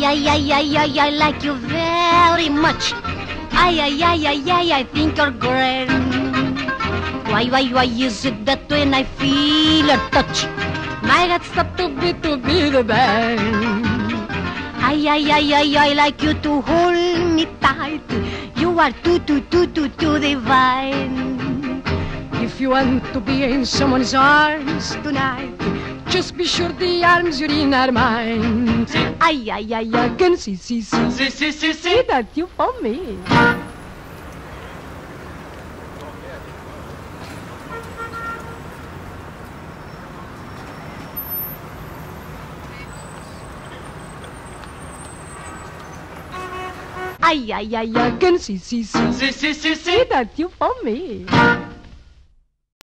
I like you very much. I think you're great. Why is it that when I feel a touch, my heart stops to be the band? I like you to hold me tight. You are too divine. If you want to be in someone's arms tonight, just be sure the arms you're in are mine. I can see that you found me. I can see that you found me.